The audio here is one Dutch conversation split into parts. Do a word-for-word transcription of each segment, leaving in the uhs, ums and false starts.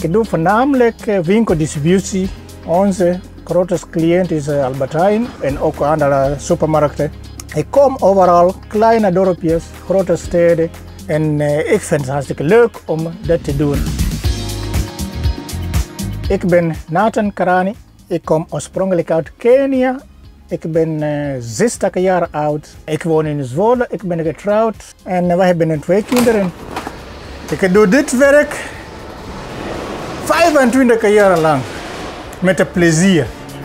Ik doe voornamelijk winkeldistributie. Onze grootste cliënt is Albert Heijn en ook andere supermarkten. Ik kom overal, kleine dorpjes, grote steden. En uh, ik vind het hartstikke leuk om dat te doen. Ik ben Nathan Karani. Ik kom oorspronkelijk uit Kenia. Ik ben uh, zestig jaar oud. Ik woon in Zwolle, ik ben getrouwd en uh, we hebben twee kinderen. Ik doe dit werk vijfentwintig jaar lang met plezier.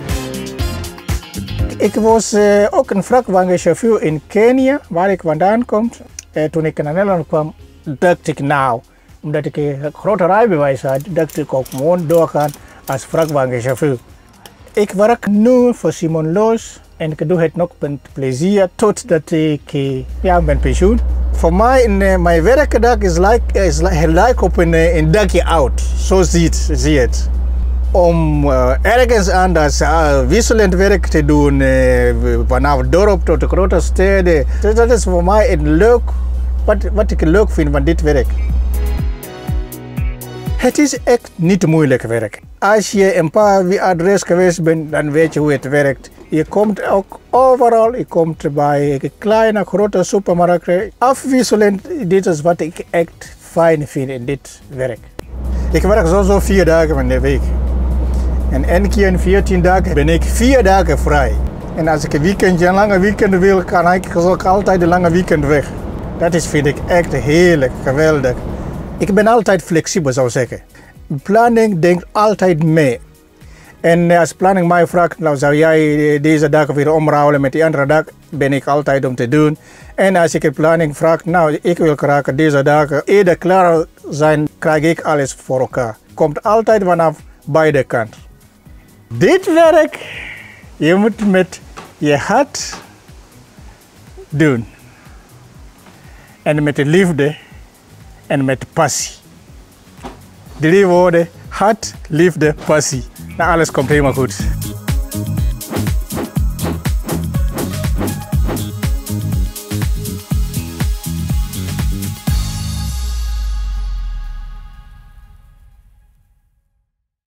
Ik was uh, ook een vrachtwagenchauffeur in Kenia, waar ik vandaan kom. Uh, toen ik naar Nederland kwam, dacht ik nou, omdat ik een grote rijbewijs had, dacht ik ook gewoon doorgaan als vrachtwagenchauffeur. Ik werk nu voor Simon Loos en ik doe het nog met plezier totdat ik uh, ja, ben pensioen. Voor mij, in, uh, mijn werkdag is like, is like, like op een, uh, een dakje oud. Zo ziet zie het. Om uh, ergens anders uh, wisselend werk te doen, uh, vanaf het dorp tot de grote steden. Dus dat is voor mij een leuk, wat, wat ik leuk vind van dit werk. Het is echt niet moeilijk werk. Als je een paar adres geweest bent, dan weet je hoe het werkt. Je komt ook overal, je komt bij kleine, grote supermarkten. Afwisselend, dit is wat ik echt fijn vind in dit werk. Ik werk sowieso vier dagen van de week. En één keer in veertien dagen ben ik vier dagen vrij. En als ik een weekendje, een lange weekend wil, kan ik ook altijd een lange weekend weg. Dat is, vind ik echt heerlijk, geweldig. Ik ben altijd flexibel, zou ik zeggen. Planning denkt altijd mee. En als planning mij vraagt, nou zou jij deze dag weer omruilen met die andere dag, ben ik altijd om te doen. En als ik een planning vraag, nou ik wil graag deze dagen eerder klaar zijn, krijg ik alles voor elkaar. Komt altijd vanaf beide kanten. Dit werk, je moet met je hart doen. En met de liefde en met passie. Drie woorden, hart, liefde, passie. Nou, alles komt helemaal goed.